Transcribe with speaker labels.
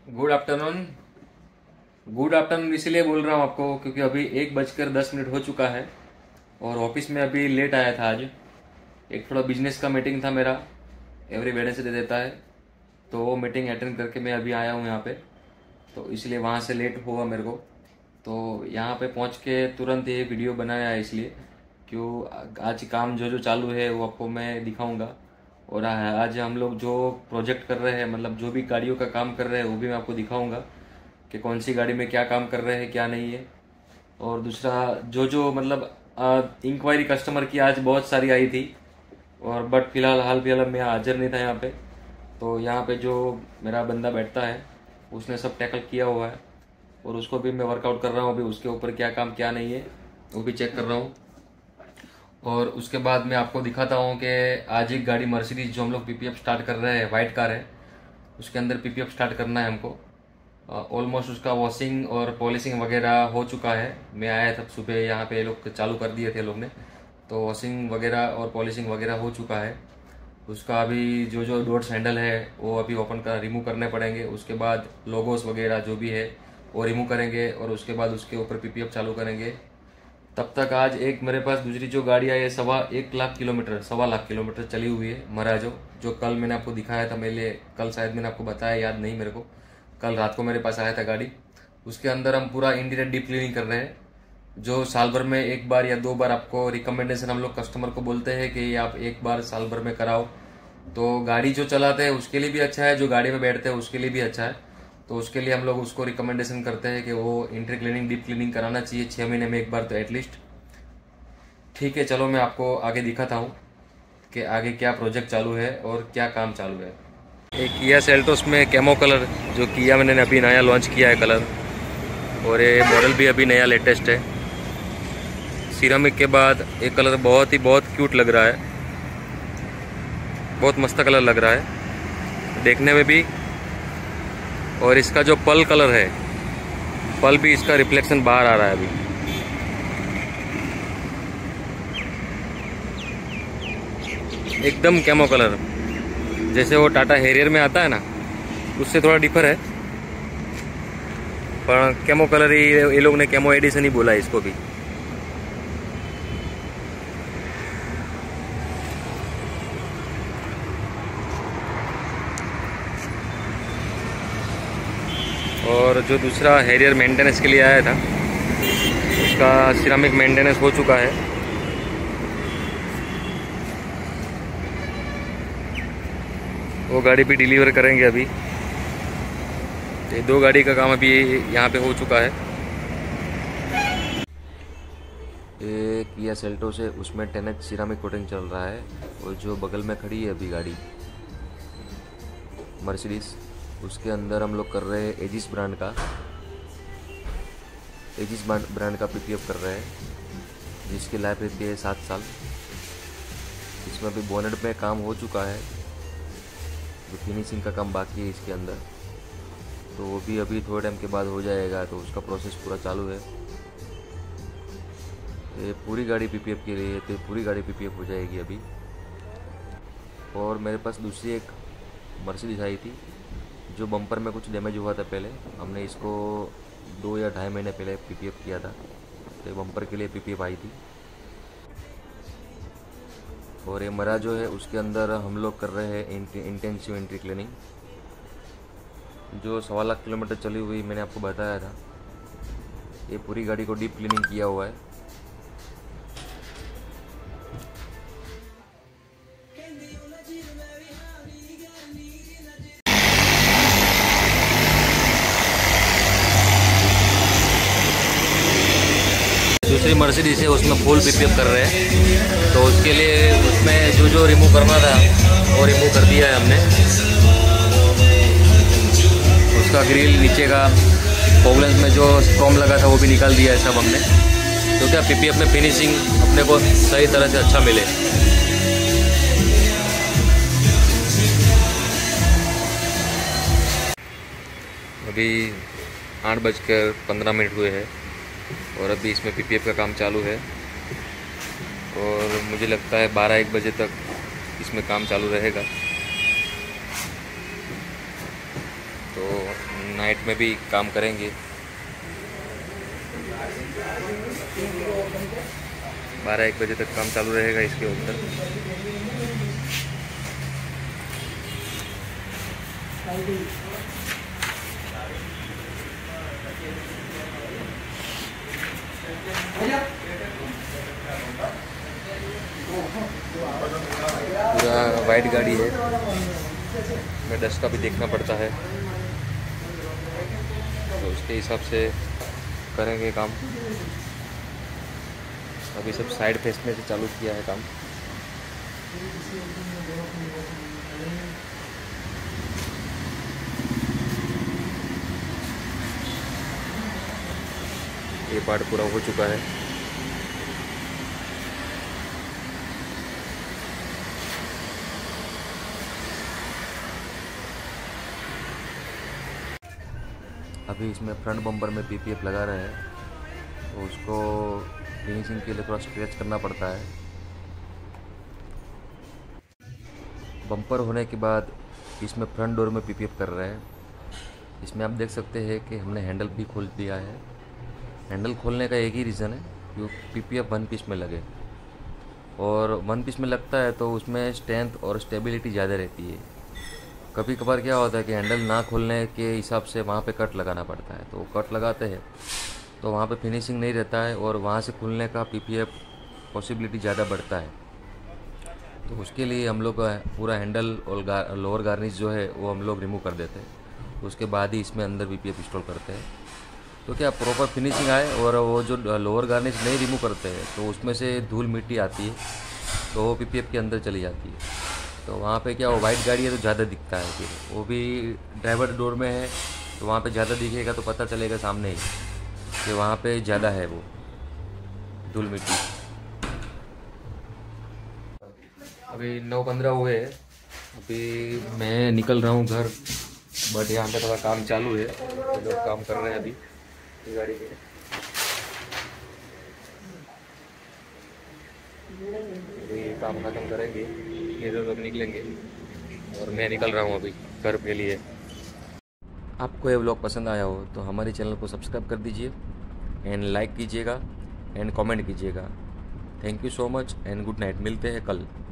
Speaker 1: Good afternoon. Good afternoon इसलिए बोल रहा हूँ आपको क्योंकि अभी 1:10 हो चुका है और ऑफिस में अभी लेट आया था आज। एक थोड़ा बिजनेस का मीटिंग था मेरा, एवरी वेडनेसडे देता है, तो वो मीटिंग अटेंड करके मैं अभी आया हूँ यहाँ पे, तो इसलिए वहाँ से लेट हुआ मेरे को। तो यहाँ पे पहुँच के तुरंत ये वीडियो बनाया है, इसलिए क्यों आज काम जो जो चालू है वो आपको मैं दिखाऊंगा। और आज हम लोग जो प्रोजेक्ट कर रहे हैं, मतलब जो भी गाड़ियों का काम कर रहे हैं, वो भी मैं आपको दिखाऊंगा कि कौन सी गाड़ी में क्या काम कर रहे हैं क्या नहीं है। और दूसरा जो जो मतलब इंक्वायरी कस्टमर की आज बहुत सारी आई थी, और बट हाल फिलहाल मैं हाजिर नहीं था यहाँ पे, तो यहाँ पे जो मेरा बंदा बैठता है उसने सब टैकल किया हुआ है और उसको भी मैं वर्कआउट कर रहा हूँ अभी, उसके ऊपर क्या काम क्या नहीं है वो भी चेक कर रहा हूँ। और उसके बाद मैं आपको दिखाता हूँ कि आज एक गाड़ी मर्सिडीज जो हम लोग पीपीएफ स्टार्ट कर रहे हैं, वाइट कार है, उसके अंदर पीपीएफ स्टार्ट करना है हमको। ऑलमोस्ट उसका वॉशिंग और पॉलिशिंग वगैरह हो चुका है। मैं आया तब सुबह यहाँ पे लोग चालू कर दिए थे लोग ने, तो वॉशिंग वगैरह और पॉलिशिंग वगैरह हो चुका है। उसका अभी जो जो डोर्स हैंडल है वो अभी ओपन कर रिमूव करने पड़ेंगे। उसके बाद लोगोस वगैरह जो भी है वो रिमूव करेंगे और उसके बाद उसके ऊपर पीपीएफ चालू करेंगे। तब तक आज एक मेरे पास दूसरी जो गाड़ी आई है 1.25 लाख किलोमीटर चली हुई है मराजो, जो कल मैंने आपको दिखाया था। कल शायद मैंने आपको बताया, याद नहीं मेरे को। कल रात को मेरे पास आया था गाड़ी। उसके अंदर हम पूरा इंटीरियर डीप क्लीनिंग कर रहे हैं, जो साल भर में एक बार या दो बार आपको रिकमेंडेशन हम लोग कस्टमर को बोलते हैं कि आप एक बार साल भर में कराओ। तो गाड़ी जो चलाते हैं उसके लिए भी अच्छा है, जो गाड़ी में बैठते हैं उसके लिए भी अच्छा है। तो उसके लिए हम लोग उसको रिकमेंडेशन करते हैं कि वो इंटीरियर क्लीनिंग डीप क्लीनिंग कराना चाहिए 6 महीने में एक बार तो एटलीस्ट। ठीक है, चलो मैं आपको आगे दिखाता हूँ कि आगे क्या प्रोजेक्ट चालू है और क्या काम चालू है। एक किया सेल्टोस में कैमो कलर, जो किया मैंने अभी नया लॉन्च किया है कलर, और ये मॉडल भी अभी नया लेटेस्ट है। सिरामिक के बाद एक कलर बहुत क्यूट लग रहा है, बहुत मस्त कलर लग रहा है देखने में भी। और इसका जो पल कलर है, पल भी इसका रिफ्लेक्शन बाहर आ रहा है अभी। एकदम कैमो कलर, जैसे वो टाटा हैरियर में आता है ना, उससे थोड़ा डिफर है, पर कैमो कलर ही ये लोग ने कैमो एडिशन ही बोला है इसको भी। और जो दूसरा हैरियर मेंटेनेंस के लिए आया था, उसका सिरामिक मेंटेनेंस हो चुका है। वो गाड़ी भी डिलीवर करेंगे अभी। ये दो गाड़ी का काम अभी यहाँ पे हो चुका है। एक किया सेल्टोस है, उसमें 10H सिरामिक कोटिंग चल रहा है। और जो बगल में खड़ी है अभी गाड़ी मर्सिडीज, उसके अंदर हम लोग कर रहे हैं एजिस ब्रांड का पीपीएफ कर रहे हैं, जिसकी लाइफ रहती है 7 साल। इसमें अभी बोनेट में काम हो चुका है, जो फिनिशिंग का काम बाकी है इसके अंदर, तो वो भी अभी थोड़े टाइम के बाद हो जाएगा। तो उसका प्रोसेस पूरा चालू है। ये पूरी गाड़ी पीपीएफ के लिए, तो पूरी गाड़ी पीपीएफ हो जाएगी अभी। और मेरे पास दूसरी एक मर्सिडीज आई थी, जो बम्पर में कुछ डैमेज हुआ था पहले। हमने इसको 2 या 2.5 महीने पहले पीपीएफ किया था, तो बम्पर के लिए पीपीएफ आई थी। और ये मरा जो है, उसके अंदर हम लोग कर रहे हैं इंटेंसिव एंट्री क्लीनिंग, जो 1.25 लाख किलोमीटर चली हुई मैंने आपको बताया था। ये पूरी गाड़ी को डीप क्लीनिंग किया हुआ है। दूसरी मर्सिडीज है, उसमें फुल पीपीएफ कर रहे हैं, तो उसके लिए उसमें जो जो रिमूव करना था वो रिमूव कर दिया है हमने। उसका ग्रिल नीचे का प्रॉब्लम में जो स्क्रॉम लगा था वो भी निकाल दिया है सब हमने, तो क्या पीपीएफ में फिनिशिंग अपने को सही तरह से अच्छा मिले। अभी 8:15 हुए हैं और अभी इसमें पीपीएफ का काम चालू है, और मुझे लगता है 12-1 बजे तक इसमें काम चालू रहेगा। तो नाइट में भी काम करेंगे। 12-1 बजे तक काम चालू रहेगा इसके ऊपर। पूरा वाइट गाड़ी है, मैं डस्ट का भी देखना पड़ता है, तो उसके हिसाब से करेंगे काम। अभी सब साइड फेसने से चालू किया है काम। ये पार्ट पूरा हो चुका है। अभी इसमें फ्रंट बम्पर में पीपीएफ लगा रहे हैं, तो उसको फिनिशिंग के लिए थोड़ा स्ट्रेच करना पड़ता है। बम्पर होने के बाद इसमें फ्रंट डोर में पीपीएफ कर रहे हैं। इसमें आप देख सकते हैं कि हमने हैंडल भी खोल दिया है। हैंडल खोलने का एक ही रीज़न है कि पीपीएफ 1 पीस में लगे, और 1 पीस में लगता है तो उसमें स्ट्रेंथ और स्टेबिलिटी ज़्यादा रहती है। कभी कभार क्या होता है कि हैंडल ना खोलने के हिसाब से वहाँ पे कट लगाना पड़ता है, तो कट लगाते हैं तो वहाँ पे फिनिशिंग नहीं रहता है, और वहाँ से खुलने का पीपीएफ पॉसिबिलिटी ज़्यादा बढ़ता है। तो उसके लिए हम लोग पूरा हैंडल और लोअर गार्निश जो है वो हम लोग रिमूव कर देते हैं। उसके बाद ही इसमें अंदर पीपीएफ इंस्टॉल करते हैं, तो क्या प्रॉपर फिनिशिंग आए। और वो जो लोअर गार्निश नहीं रिमूव करते हैं तो उसमें से धूल मिट्टी आती है, तो वो पीपीएफ के अंदर चली जाती है। तो वहाँ पे क्या, वो वाइट गाड़ी है तो ज़्यादा दिखता है, फिर वो भी ड्राइवर डोर में है तो वहाँ पे ज़्यादा दिखेगा, तो पता चलेगा सामने ही कि वहाँ पे ज़्यादा है वो धूल मिट्टी। अभी 9:15 हुए हैं, अभी मैं निकल रहा हूँ घर, बट यहाँ पे थोड़ा काम चालू है, तो लोग काम कर रहे हैं अभी गाड़ी के। अभी काम ख़त्म करेंगे, ये लोग निकलेंगे, और मैं निकल रहा हूँ अभी घर के लिए। आपको ये व्लॉग पसंद आया हो तो हमारे चैनल को सब्सक्राइब कर दीजिए, एंड लाइक कीजिएगा, एंड कमेंट कीजिएगा। Thank you so much, and good night. मिलते हैं कल।